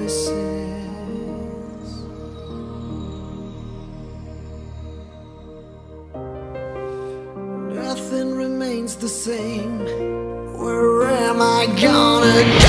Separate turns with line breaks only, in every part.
voices. Nothing remains the same. Where am I gonna go?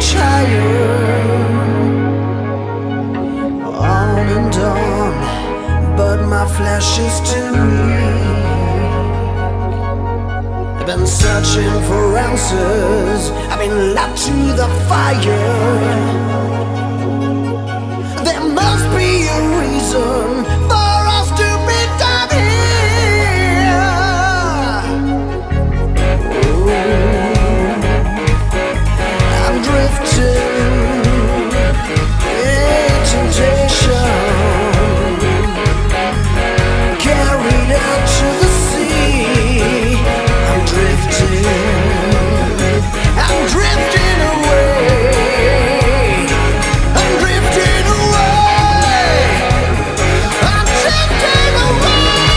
reach higher. On and on, but my flesh is too weak. I've been searching for answers, I've been led to the fire. There must be a reason for us to be down here. I'm drifting in temptation, carried out to the sea. I'm drifting away. I'm drifting away. I'm drifting away.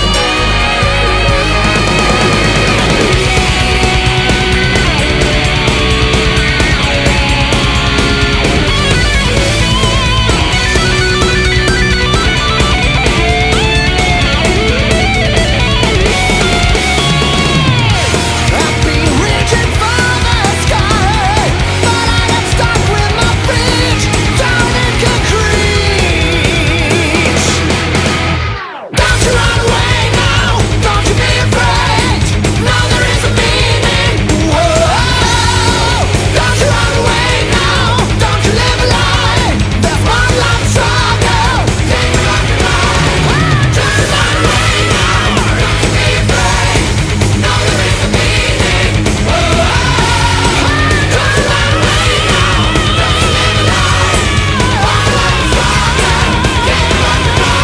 I've been reaching for the sky, but I got stuck with my feet down in concrete. Don't you run away now, don't you be afraid. Now there is a meaning. Whoa. Don't you run away now, don't you live a lie. There's one love struggle, then you rock and roll. Don't you run away now, don't you be afraid. Now there is a meaning. Whoa. Don't you run away now, don't you live a lie. One love struggle, then you rock and roll.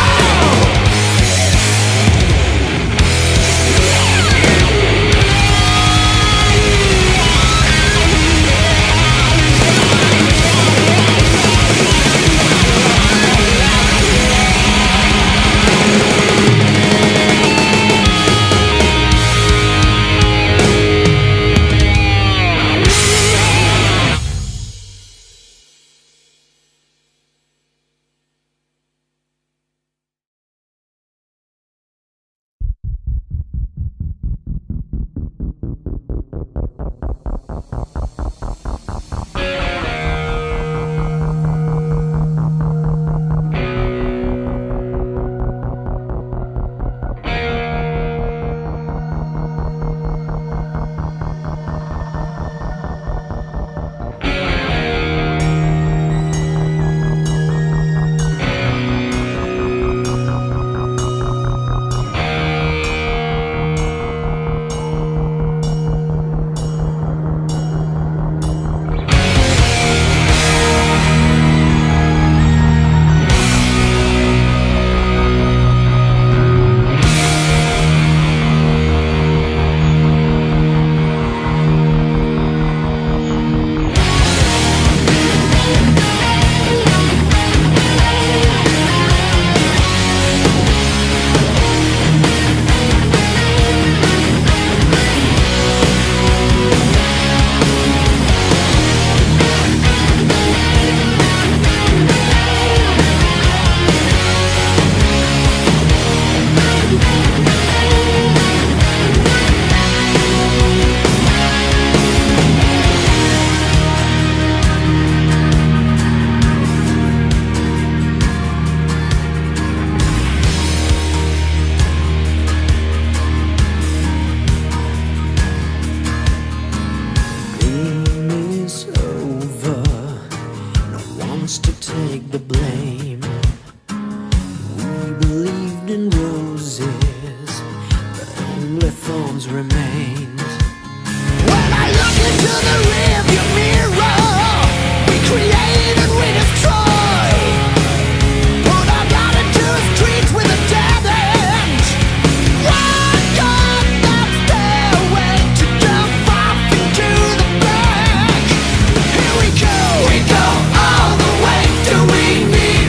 To take the blame. We believed in roses, but only thorns remained. When I look into the rearview mirror, we create and we destroy. Put our God into the streets with a dead end. Walk up that stairway to jump off into the black. Here we go all the way. Do we need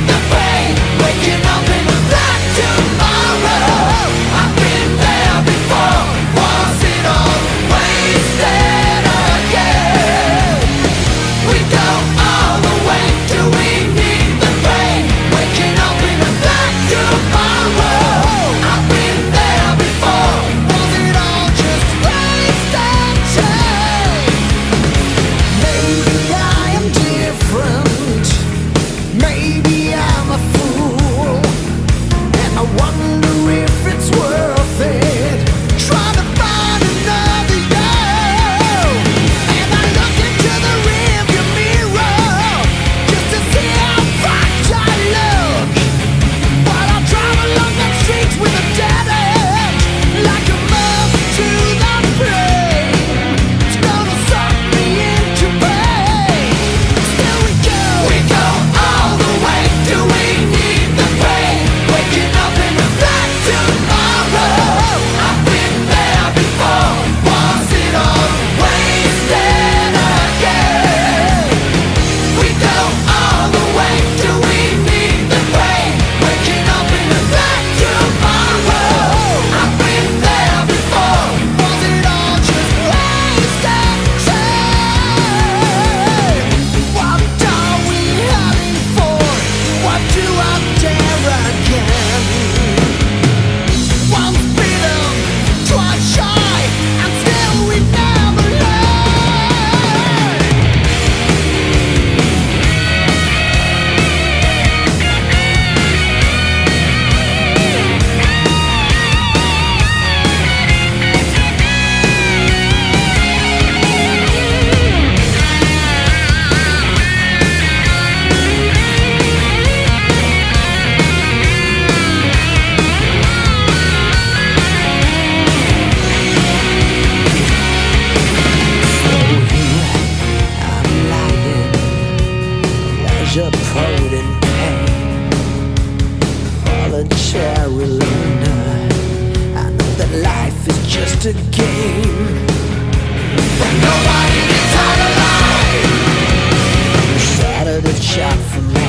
a poet in pain, voluntarily not. I know that life is just a game, but nobody gets out alive. Shattered a shot for me.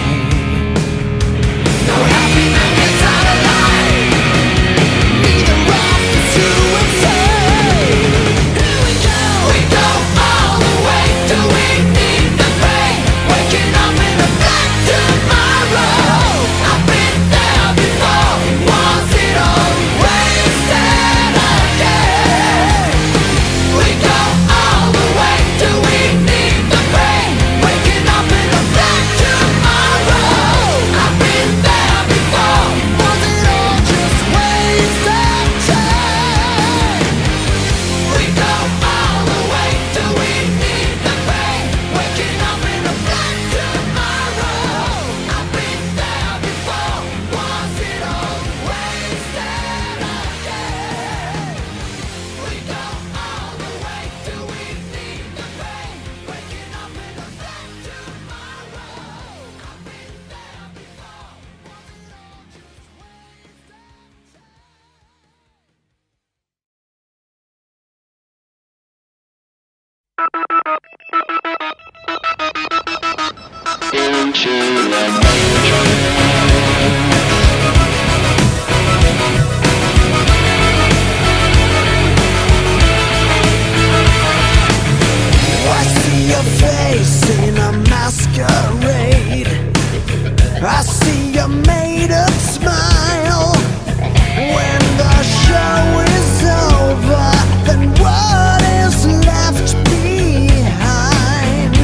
No happy man gets out alive. Neither off the suicide. Here we go all the way till we need the pain. Waking up in a black tomorrow. I've been there before. Was it all wasted again? We go all the way till we need the pain. Waking up in a black tomorrow. I've been there before. Was it all just wasted time? We go all the way till we need the pain. Waking up in a black tomorrow. I've been there before. Was it all wasted again? We go all the way till we need the pain. Waking up in a black tomorrow. I've been there before. Was it all just I see your face in a masquerade. I see your made-up smile. When the show is over, then what is left behind?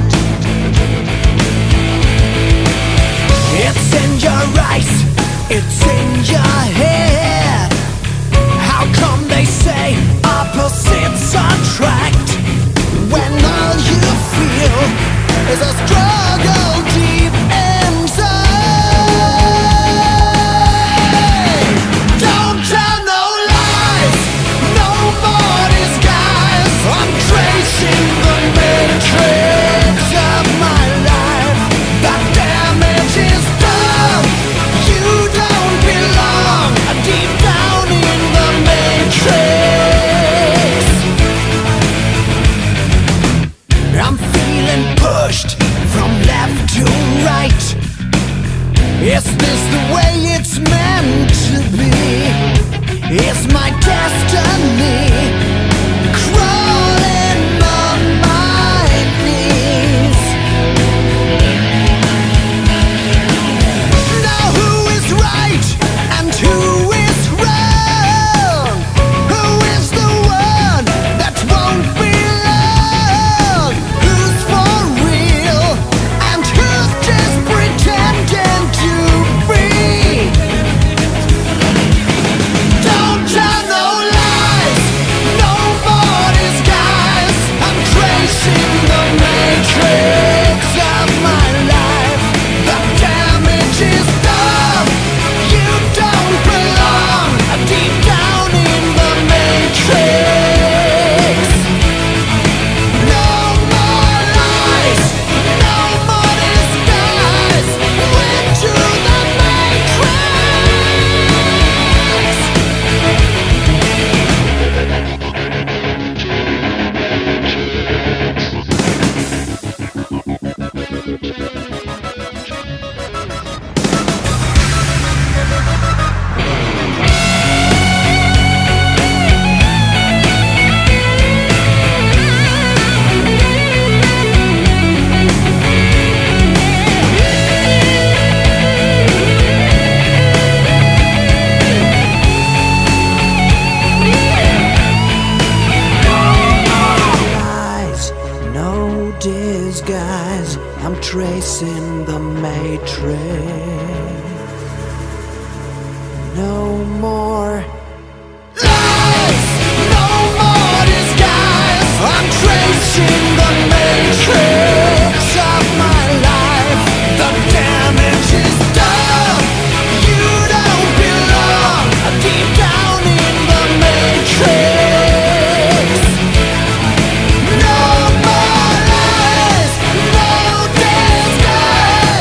It's in your eyes, it's in your head. How come they say opposites attract, when all you feel is a struggle deep inside? Don't tell no lies, no more disguise. I'm tracing the matrix of my life. The damage is done. You don't belong deep down in the matrix. I'm feeling pushed from left to right. Is this the way it's meant to be? Is my destiny crawling on my knees? Now who is right and who is wrong? Who is the one that won't belong? Who's for real and who's just pretending to be? Don't tell no lies, no more disguise. I'm tracing the matrix of my life. The damage is done. You don't belong deep down in the matrix. No more lies, no more disguise. Went to the matrix. Lies, no disguise. I'm tracing the matrix. No more lies, no more disguise. I'm tracing the matrix of my life. The damage is done. You don't belong deep down in the matrix. No more lies, no disguise.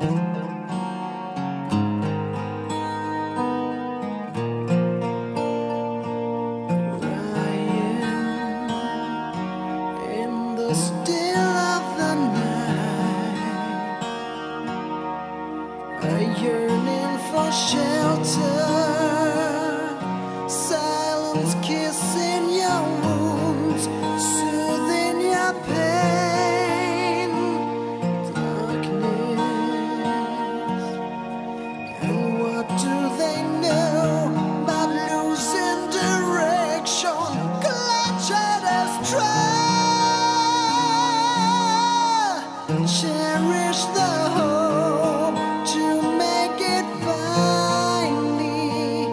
In the still of the night, a yearning for shelter, silence kissing your wounds, soothing your pain, darkness. And what do they know about losing direction, clutching as try? Cherish the hope to make it finally.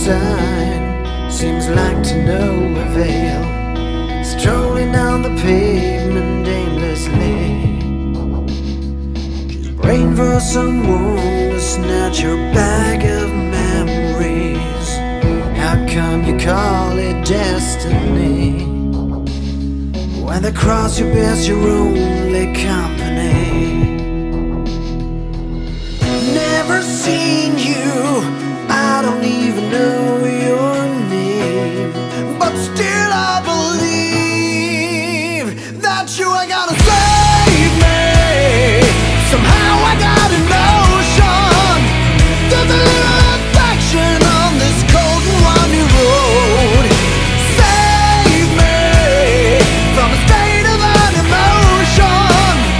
sign seems like to no avail. Strolling down the pavement aimlessly, just praying for someone to snatch your bag of memories. How come you call it destiny when the cross you bear's your only company? Never seen you, I don't even know your name, but still I believe that you are gonna save me. Somehow I got a notion there's a little affection on this cold and windy road. Save me from a state of unemotion.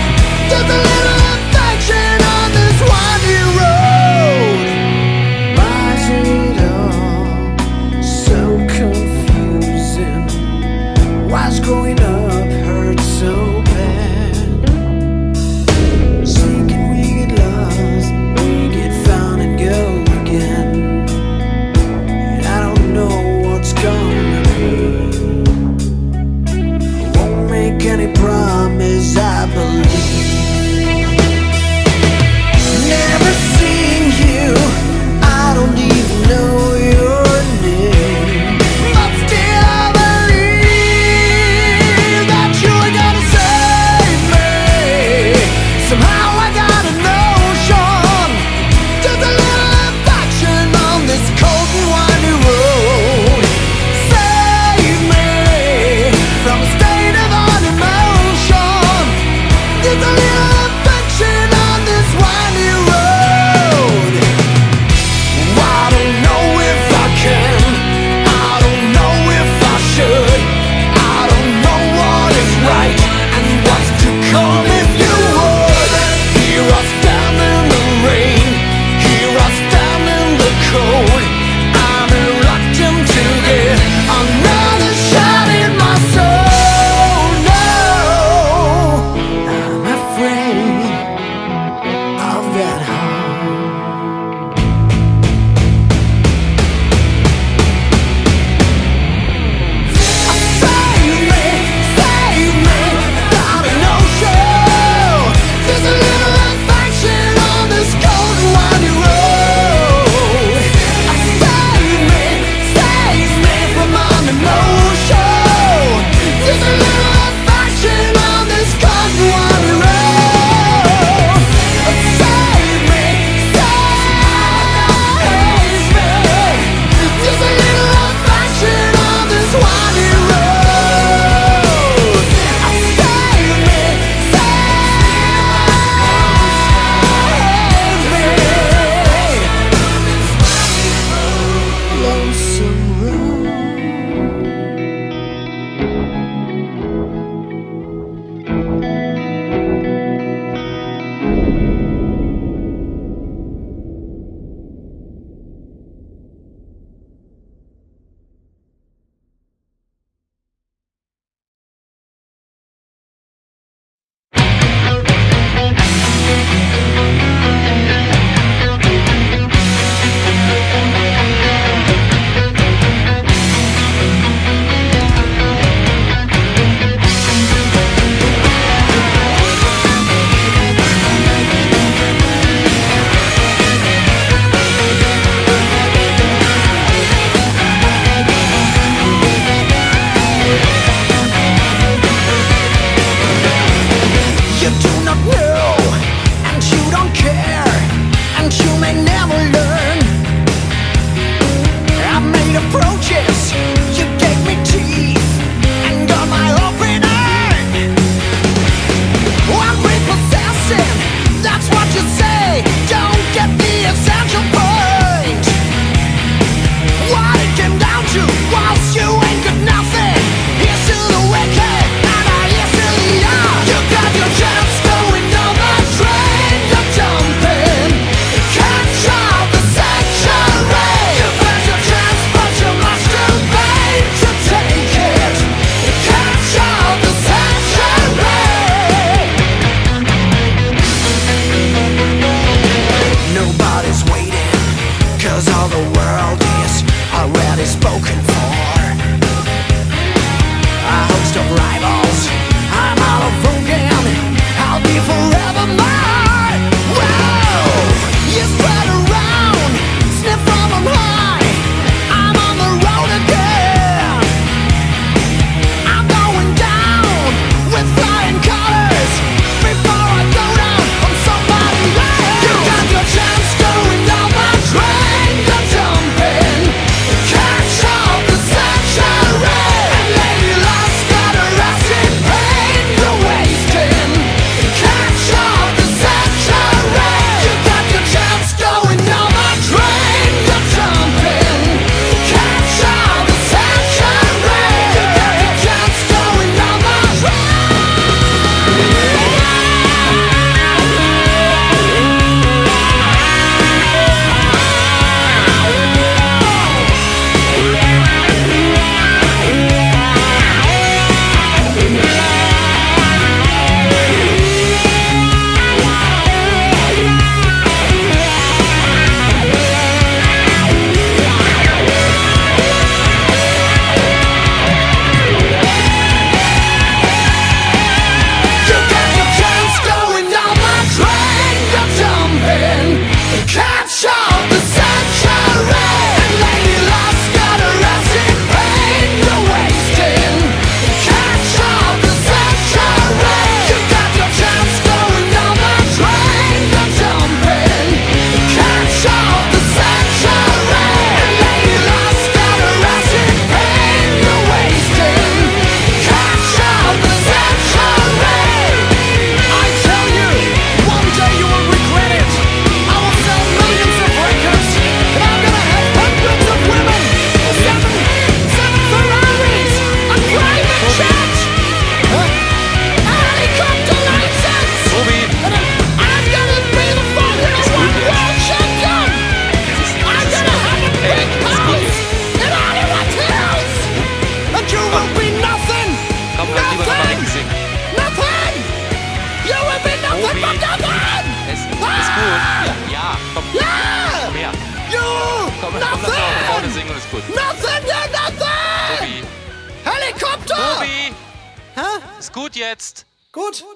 nach vorne singen und ist gut.
Nothing, yeah, nothing!
Tobi.
Helikopter!
Tobi!
Hä?
Ist gut jetzt.
Gut.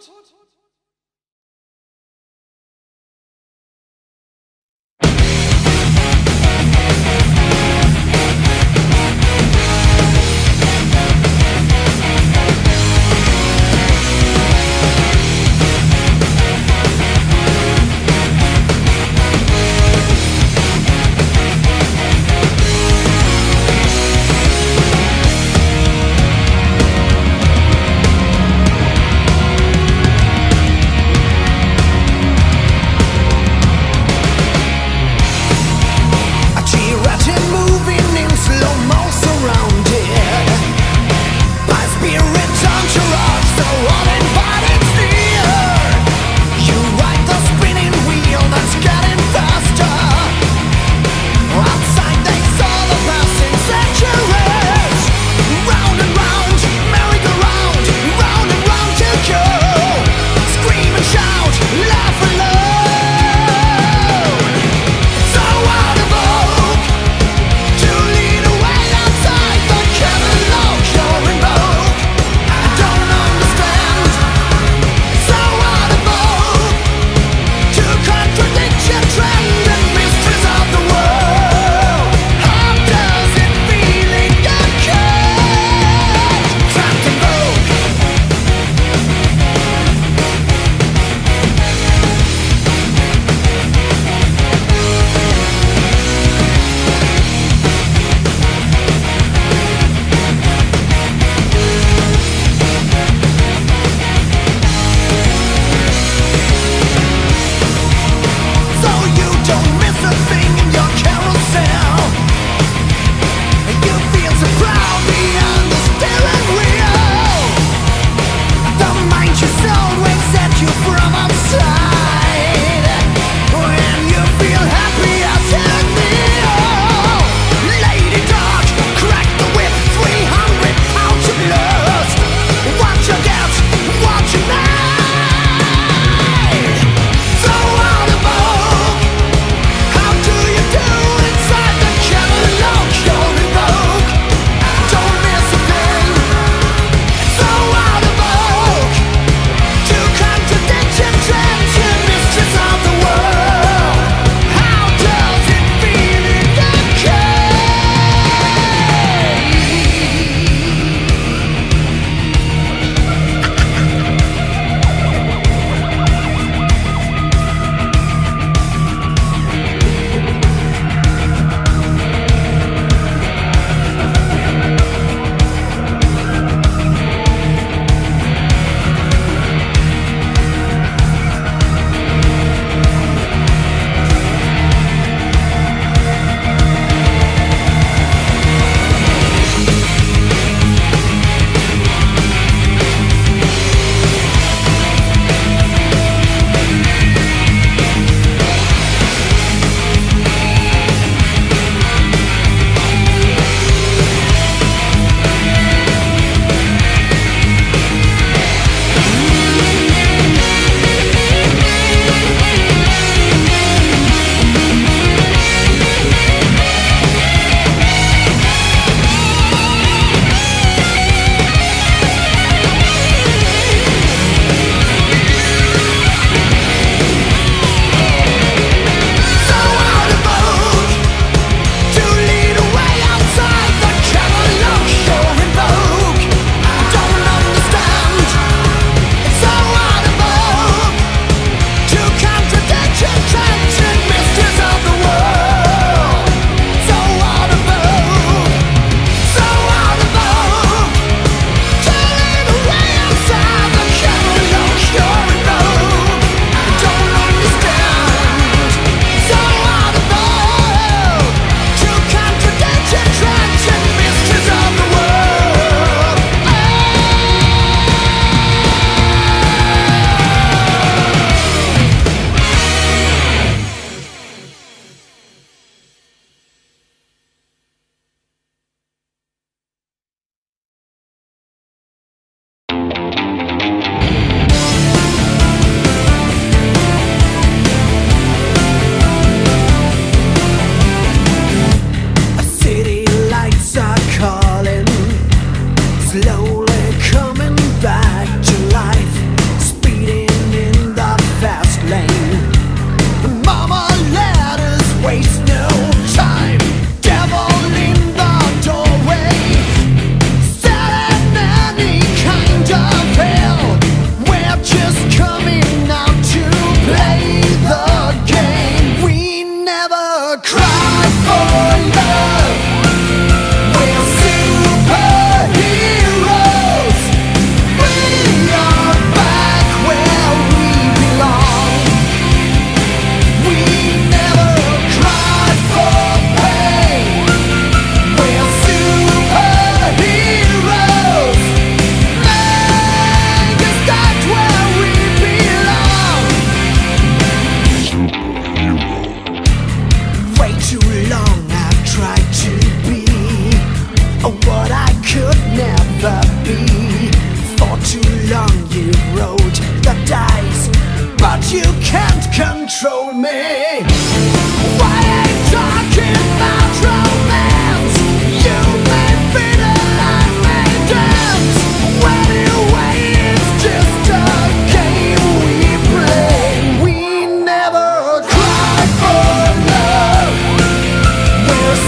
you can't control me. Why ain't talking about romance? You may fiddle, I may dance. Anyway, it's just a game we play. We never cry for love. We're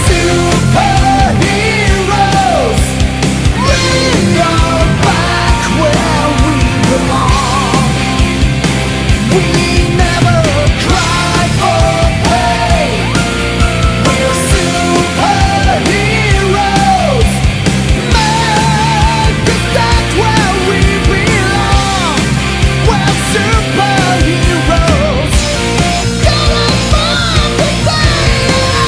superheroes. We are back where we belong. We never cry for pain. We're superheroes. Make us back where we belong. We're superheroes. Gonna find the pain.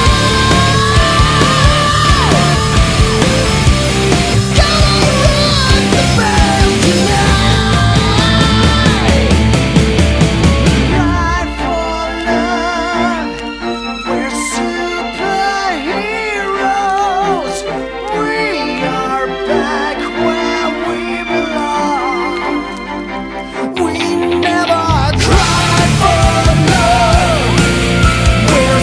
Gonna rock the band tonight. Cry for love. We're superheroes. We are back where we belong. We never cry for love. We're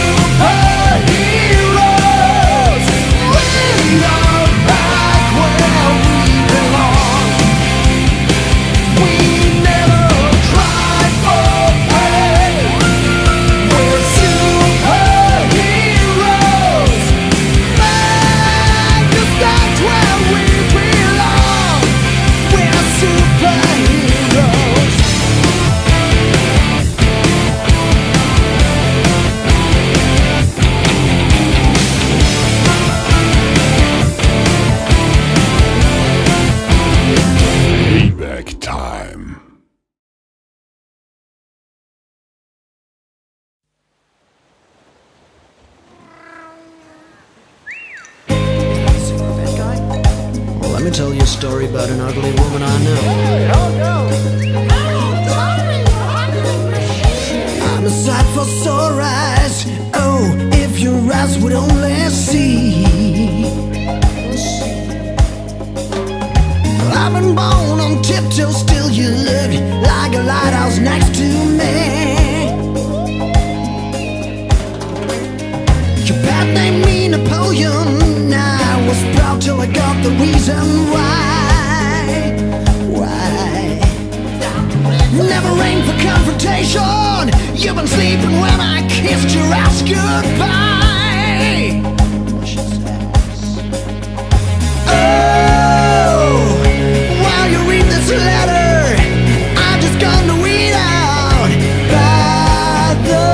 superheroes. We are back where we belong. We never cry for pain. We're superheroes. Make us back where we belong. We're superheroes.
Payback time.
Well, let me tell you a story about an ugly woman I know. I'm a sight for sore eyes. Oh, if your eyes would only see. I've been born on tiptoe, still you look like a lighthouse next to me. Your pet named me Napoleon. I was proud till I got the reason why. Why? Never aimed for confrontation. You've been sleeping when I kissed your ass goodbye. Oh, while you read this letter, I'm just gonna read out. By the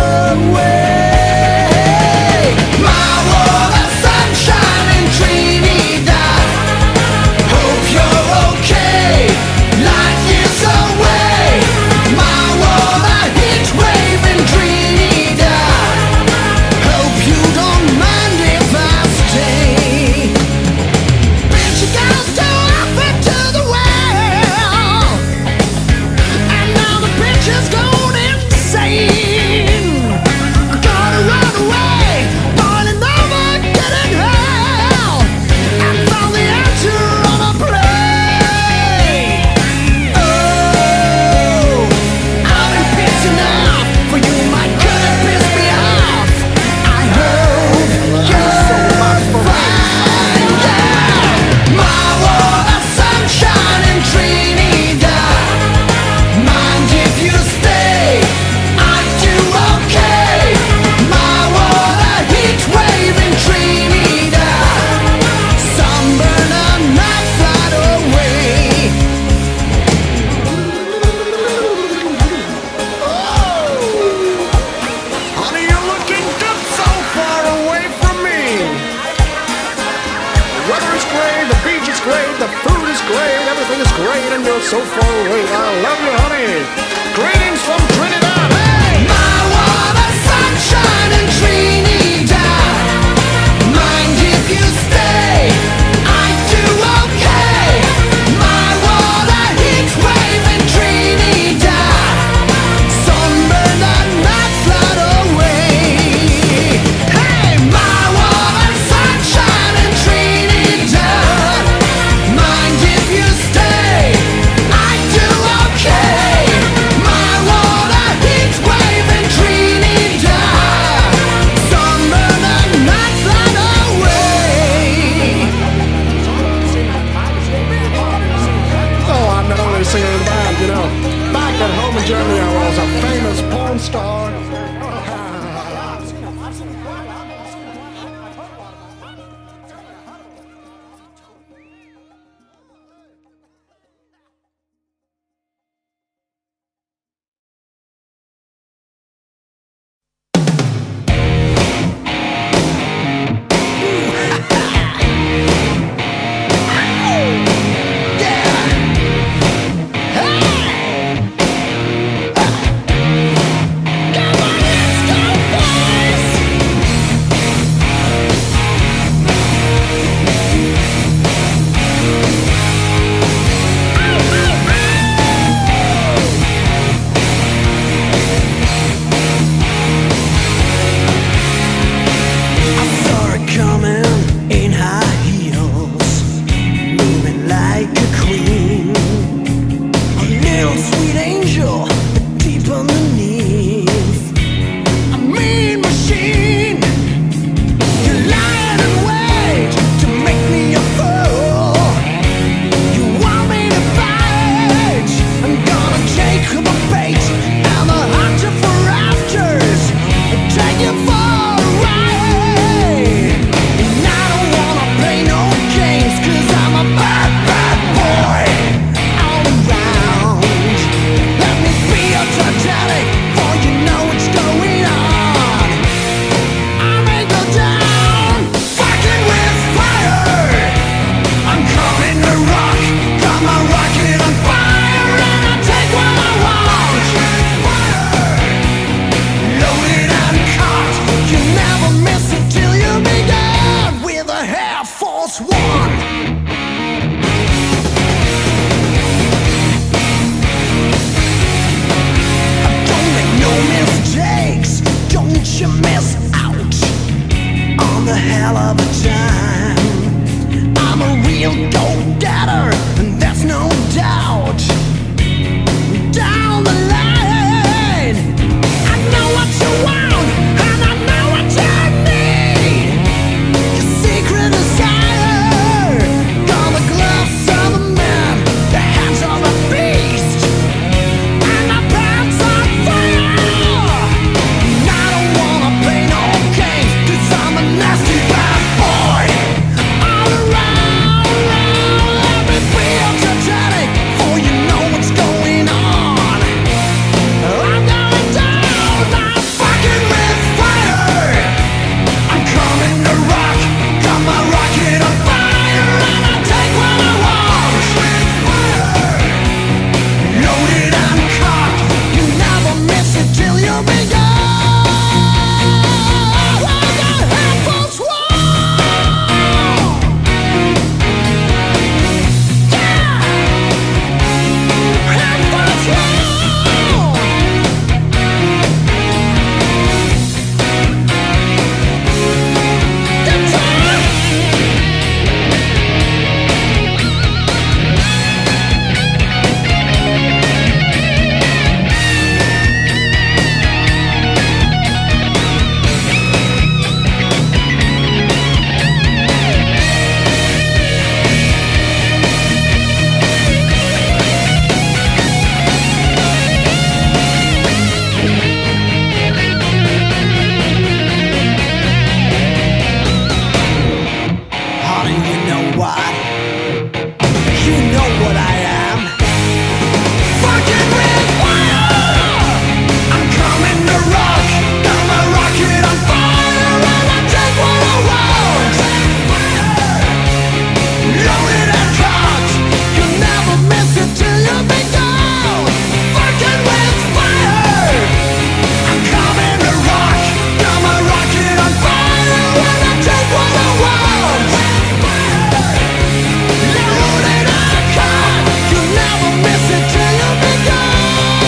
way, my world of sunshine in Trinidad. Hope you're okay. Light years away. My world a heat wave in Trinidad. Hope you don't mind if I stay. Bitch, you gotta still offer to the world. And now the bitch is going insane. Gotta run away, boiling over, getting hell. And found the answer on a plane. Oh, I've been pissed enough for you, my goodness, piss me off. I hope you're fine, yeah. My world of sunshine in Trinidad. Mind if you stay? I do okay. My world a heat wave in Trinidad. Sunburn a night flight away. Honey, you're looking good so far away from me. The weather is great, the beach is great, the food is great, everything is great, and you're so far away. I love you, honey. Greetings from Trinidad. Hey! My world of sunshine in Trinidad. Mind if you stay? I do okay. My world a heat wave in Trinidad. Sunburn a night flight away. Hey, my world of sunshine in Trinidad. Mind if you stay? I do okay. hell of a time. I'm a real go-getter, and there's no doubt. Down the line, I know what you want, and I know what you need. Your secret desire, all the gloves of a man, the hands of a beast, and the pants on fire. And I don't wanna play no games, 'cause I'm a nasty bad boy. All around, let me feel energetic, for you know what's going on. I'm going down, I'm fucking with fire. I'm coming to rock, got my rocket on fire, and I take what I want. Loaded and cocked, you never miss it till you begin. Honey, you know what? You know what I am. Fucking with fire. I'm coming to rock, got my rocket on fire, and I take what I want. Loaded and cocked, you never miss it till you be gone. Fucking with fire. I'm coming to rock, got my rocket on fire, and I take what I want. Loaded and cocked, you never miss it till you be gone.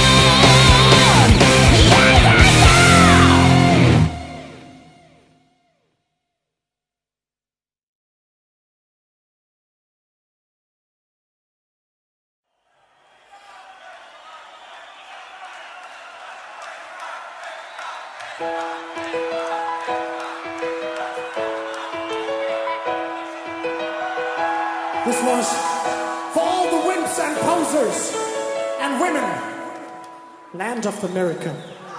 This was for all the wimps and posers and women. Land of America.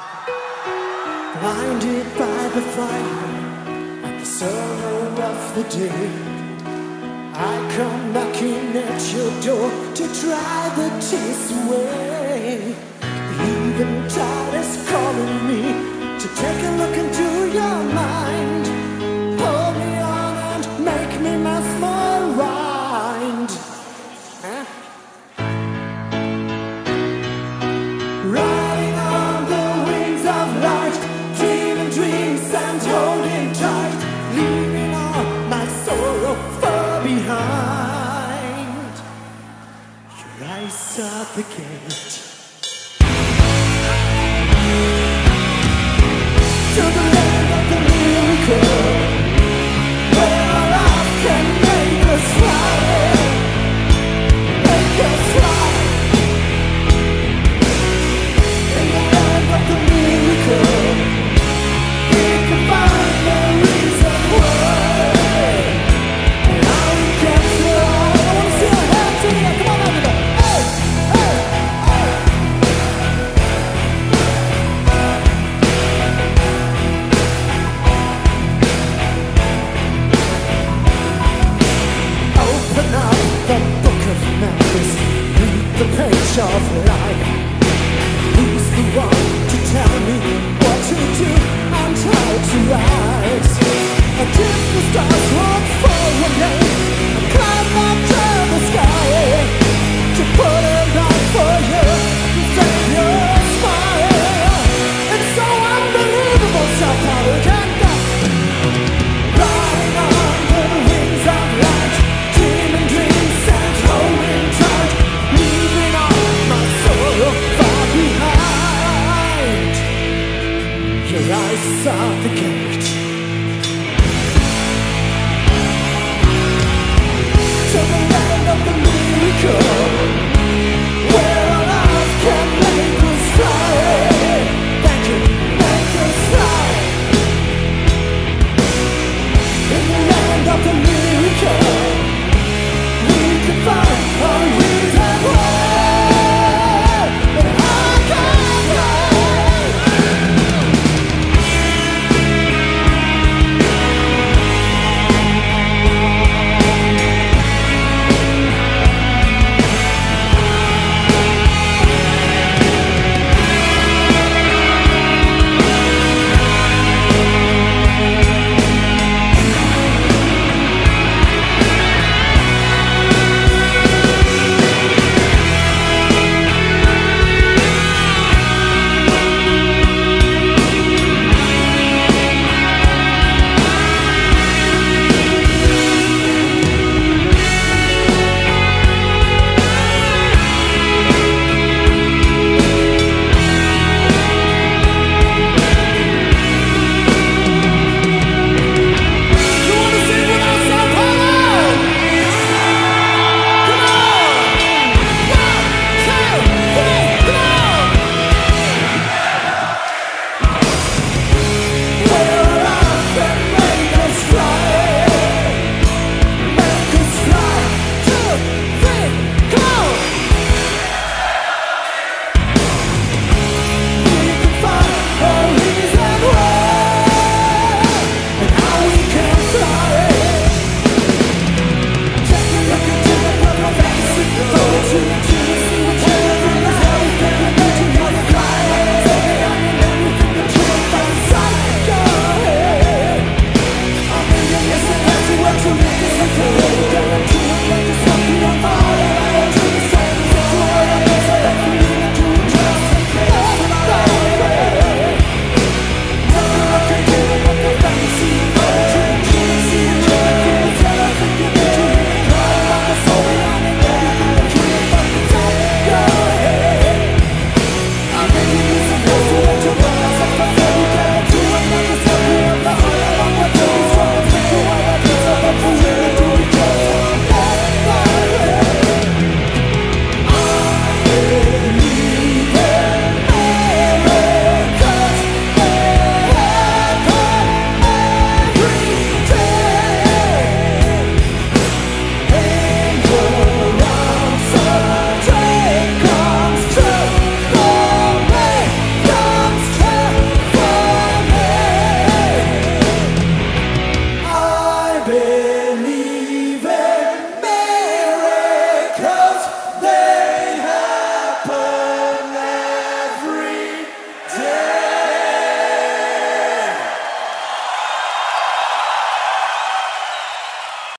Blinded by the fire and the sorrow of the day, I come knocking at your door to dry the tears away. Even God is calling me to take a look into your mind. Pull me on and make me mesmerized. Huh? Riding on the wings of light, dreaming dreams and holding tight, leaving all my sorrow far behind. Your eyes are the gate to the land of the miracle, where our love can make us fly, make us fly. In the land of the miracle, we can find the reason why. And now we can fly. I wanna see our hands together. Come on, everybody. Hey, hey, hey. Open up the book of memories, read the page of life. Who's the one to tell me what to do and how to rise? And if the stars won't fall one day, I'll climb up to the sky to put it on for you, to save your smile. It's so unbelievable, somehow we can't go. Riding on the wings of light, dreaming dreams and holding tight, leaving all my sorrow far behind. Your eyes are the gate